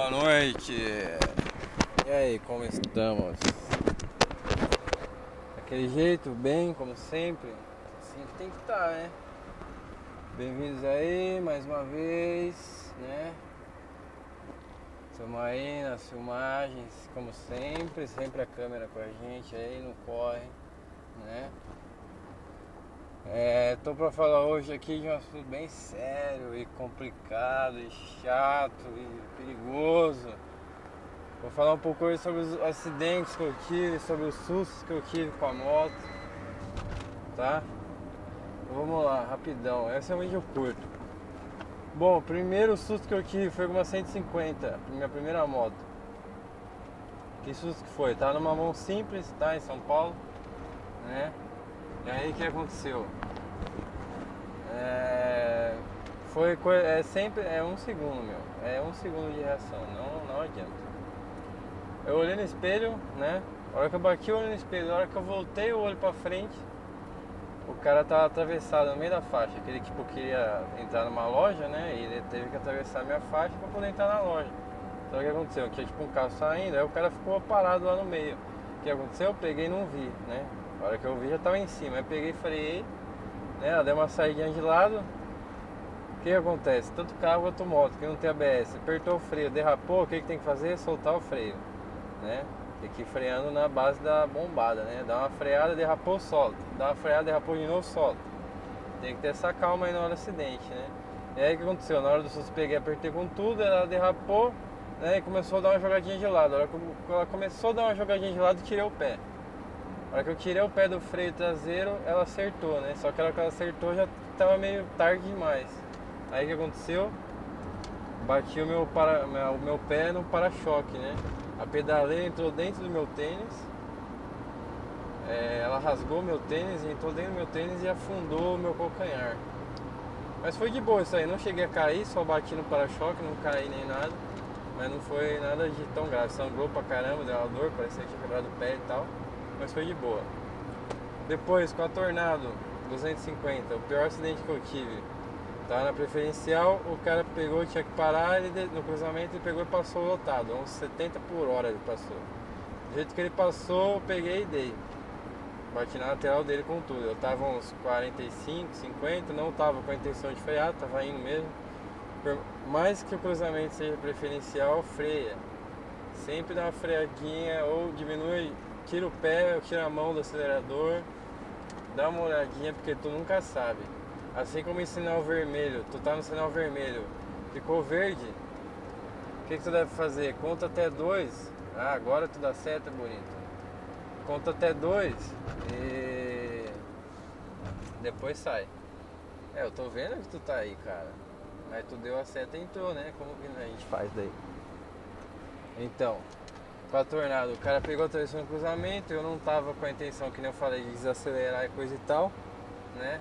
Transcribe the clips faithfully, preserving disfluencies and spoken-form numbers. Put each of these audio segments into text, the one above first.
Boa noite. E aí, como estamos? Daquele jeito, bem, como sempre. Assim que tem que estar, né? Bem-vindos aí, mais uma vez, né? Estamos aí nas filmagens, como sempre. Sempre a câmera com a gente aí, não corre, né? É, tô pra falar hoje aqui de um assunto bem sério e complicado e chato e perigoso. Vou falar um pouco hoje sobre os acidentes que eu tive, sobre os sustos que eu tive com a moto, tá? Vamos lá, rapidão, esse é um vídeo curto. Bom, o primeiro susto que eu tive foi com uma cento e cinquenta, minha primeira moto. Que susto que foi? Tava numa mão simples, tá? Em São Paulo, né? E aí o que aconteceu? É, foi é sempre é um segundo, meu. É um segundo de reação, não, não adianta. Eu olhei no espelho, né? A hora que eu bati o olho no espelho, a hora que eu voltei o olho pra frente, o cara tava atravessado no meio da faixa. Aquele tipo queria entrar numa loja, né? E ele teve que atravessar a minha faixa pra poder entrar na loja. Então o que aconteceu? Tinha tipo um carro saindo, aí o cara ficou parado lá no meio. O que aconteceu? Eu peguei e não vi, né? A hora que eu vi já tava em cima, aí peguei e freiei, né? Ela deu uma saidinha de lado. O que, que acontece? Tanto carro quanto moto que não tem A B S, apertou o freio, derrapou, o que, que tem que fazer? Soltar o freio, né? Tem que ir freando na base da bombada, né? Dá uma freada, derrapou, solta. Dá uma freada, derrapou de novo, solta. Tem que ter essa calma aí na hora do acidente, né? E aí o que aconteceu? Na hora do susto, peguei, apertei com tudo, ela derrapou, né? E começou a dar uma jogadinha de lado. A hora que ela começou a dar uma jogadinha de lado, tirei o pé. A hora que eu tirei o pé do freio traseiro, ela acertou, né? Só que a hora que ela acertou já estava meio tarde demais. Aí o que aconteceu? Bati o meu, para, o meu pé no para-choque, né? A pedaleira entrou dentro do meu tênis. É, ela rasgou meu tênis, entrou dentro do meu tênis e afundou o meu calcanhar. Mas foi de boa isso aí, não cheguei a cair, só bati no para-choque, não caí nem nada. Mas não foi nada de tão grave, sangrou pra caramba, deu uma dor, parecia que tinha quebrado o pé e tal. Mas foi de boa. Depois, com a Tornado duzentos e cinquenta, o pior acidente que eu tive. Tava na preferencial, o cara pegou, tinha que parar, ele, no cruzamento ele pegou e passou lotado, uns setenta por hora ele passou. Do jeito que ele passou, eu peguei e dei. Bati na lateral dele com tudo. Eu tava uns quarenta e cinco, cinquenta, não tava com a intenção de frear, tava indo mesmo. Por mais que o cruzamento seja preferencial, freia. Sempre dá uma freadinha ou diminui. Tira o pé, tira a mão do acelerador, dá uma olhadinha porque tu nunca sabe. Assim como em sinal vermelho, tu tá no sinal vermelho, ficou verde, o que, que tu deve fazer? Conta até dois. Ah, agora tu dá seta, bonito. Conta até dois e depois sai. É, eu tô vendo que tu tá aí, cara. Mas tu deu a seta e entrou, né? Como que a gente faz daí? Então, com a Tornado, o cara pegou a atravessou no cruzamento, eu não tava com a intenção, que nem eu falei, de desacelerar e coisa e tal, né?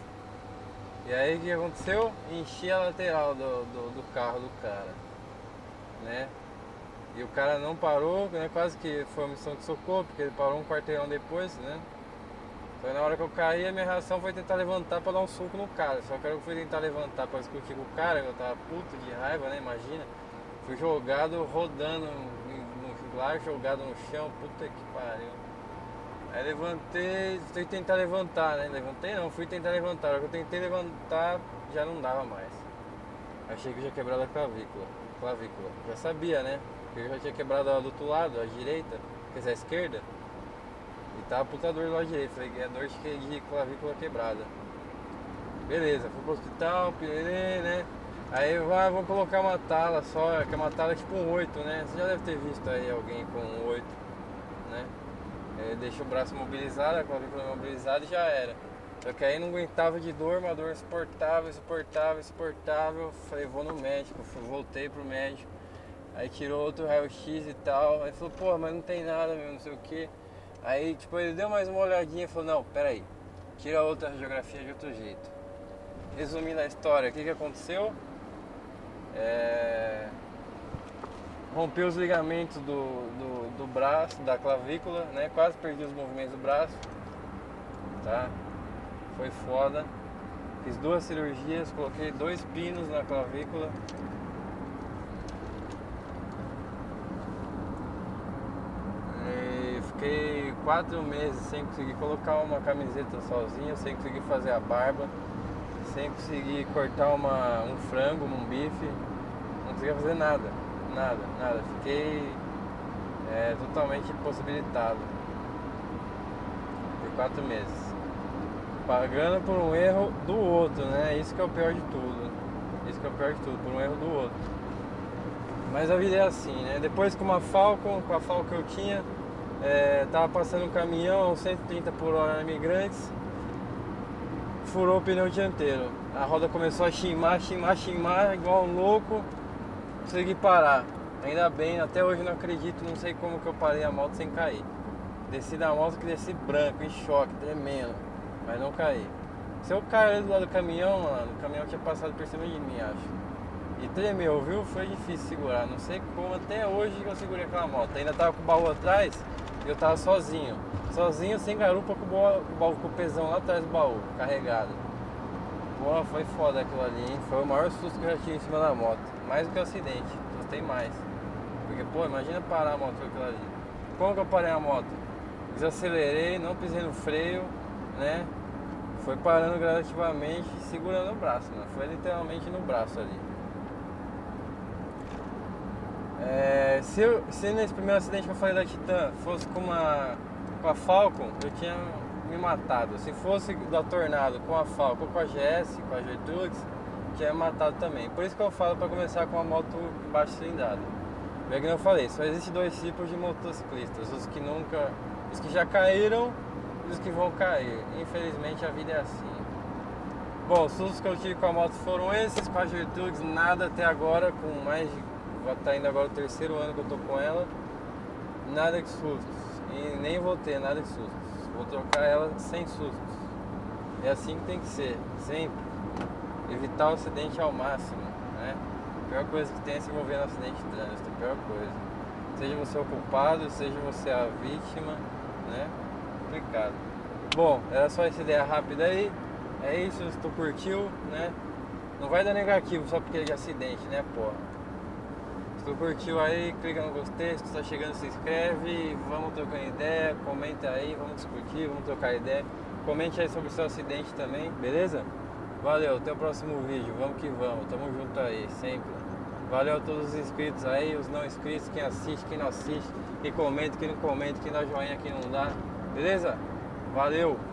E aí o que aconteceu? Enchi a lateral do, do, do carro do cara, né? E o cara não parou, né? Quase que foi uma missão de socorro, porque ele parou um quarteirão depois, né? Então na hora que eu caí, a minha reação foi tentar levantar pra dar um soco no cara. Só que eu fui tentar levantar pra discutir com o cara, eu tava puto de raiva, né? Imagina. Fui jogado, rodando lá, jogado no chão, puta que pariu. Aí levantei, fui tentar levantar, né? Levantei não, fui tentar levantar. A hora que eu tentei levantar, já não dava mais. Achei que eu já quebrado a clavícula. clavícula. Já sabia, né? Porque eu já tinha quebrado a do outro lado, a direita, quer dizer, a esquerda. E tava puta dor do lado direito. Falei, é dor de clavícula quebrada. Beleza, fui pro hospital, pirei, né? Aí vai, vou colocar uma tala só, que é uma tala tipo um oito, né? Você já deve ter visto aí alguém com um oito, né? É, deixa o braço mobilizado, a clavícula mobilizada e já era. Só que aí não aguentava de dor, uma dor insuportável, insuportável, insuportável. Falei, vou no médico, fui, voltei pro médico. Aí tirou outro raio-x e tal. Aí falou, pô, mas não tem nada, meu, não sei o que. Aí, tipo, ele deu mais uma olhadinha e falou, não, peraí, tira outra radiografia de outro jeito. Resumindo a história, o que que aconteceu? É... Rompeu os ligamentos do, do, do braço, da clavícula, né? Quase perdi os movimentos do braço, tá? Foi foda. Fiz duas cirurgias, coloquei dois pinos na clavícula. Fiquei quatro meses sem conseguir colocar uma camiseta sozinho, sem conseguir fazer a barba, sem conseguir cortar uma, um frango, um bife, não conseguia fazer nada, nada, nada. Fiquei é, totalmente impossibilitado por quatro meses, pagando por um erro do outro, né? Isso que é o pior de tudo, isso que é o pior de tudo, por um erro do outro. Mas a vida é assim, né? Depois com uma Falcon, com a Falcon que eu tinha, é, tava passando um caminhão a cento e trinta por hora na Imigrantes, furou o pneu dianteiro. A roda começou a chimar, chimar, chimar, igual um louco, consegui parar. Ainda bem, até hoje não acredito, não sei como que eu parei a moto sem cair. Desci da moto que desci branco, em choque, tremendo, mas não caí. Se eu cair ali do lado do caminhão, mano, o caminhão tinha passado por cima de mim, acho. E tremeu, viu? Foi difícil segurar. Não sei como até hoje que eu segurei aquela moto. Ainda tava com o baú atrás e eu tava sozinho. Sozinho, sem garupa, com o baú, com o, baú, com o pesão lá atrás do baú, carregado. Pô, foi foda aquilo ali, hein? Foi o maior susto que eu já tive em cima da moto. Mais do que o acidente. Gostei mais. Porque, pô, imagina parar a moto com aquilo ali. Como que eu parei a moto? Desacelerei, não pisei no freio, né? Foi parando gradativamente, segurando o braço, né? Foi literalmente no braço ali. É, se, eu, se nesse primeiro acidente que eu falei da Titan fosse com, uma, com a Falcon, eu tinha me matado. Se fosse da Tornado com a Falcon, com a G S, com a Gertrudes, tinha me matado também. Por isso que eu falo para começar com uma moto baixa cilindrada. Bem que eu falei, só existem dois tipos de motociclistas: os que nunca, os que já caíram e os que vão cair. Infelizmente a vida é assim. Bom, os sustos que eu tive com a moto foram esses, com a Gertrudes nada até agora, com mais de tá indo agora o terceiro ano que eu tô com ela, nada de sustos, e nem vou ter nada de sustos, vou trocar ela sem sustos. É assim que tem que ser, sempre evitar o acidente ao máximo, né? A pior coisa que tem é se envolver no acidente de trânsito, a pior coisa. Seja você o culpado, seja você a vítima, né? Complicado. Bom, era só essa ideia rápida aí. É isso, se tu curtiu, né? Não vai dar negativo só porque é de acidente, né, porra? Se tu curtiu aí, clica no gostei, se tu tá chegando, se inscreve, vamos trocando ideia, comenta aí, vamos discutir, vamos trocar ideia. Comente aí sobre o seu acidente também, beleza? Valeu, até o próximo vídeo, vamos que vamos, tamo junto aí, sempre. Valeu a todos os inscritos aí, os não inscritos, quem assiste, quem não assiste, quem comenta, quem não comenta, quem dá joinha, quem não dá, beleza? Valeu!